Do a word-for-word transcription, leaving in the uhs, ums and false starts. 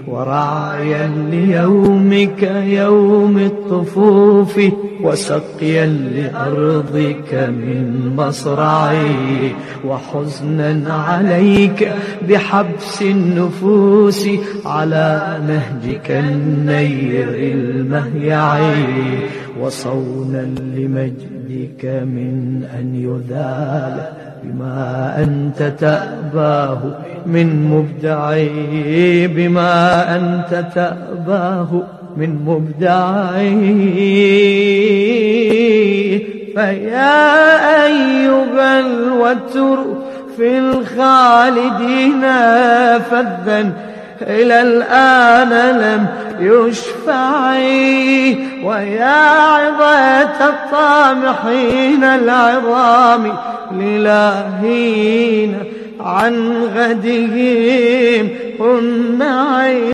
ورعيا ليومك يوم الطفوف وسقيا لأرضك من مصرعي وحزنا عليك بحبس النفوس على نهجك النير المهيعي وصونا لمجدك من أن يذال بما أنت تأباه من مبدعي بما أنت تأباه من مبدعي فيا أيها الوتر في الخالدين فذا إلى الآن لم يشفعي ويا عظة الطامحين العظام للاهين عن غدهم هن عين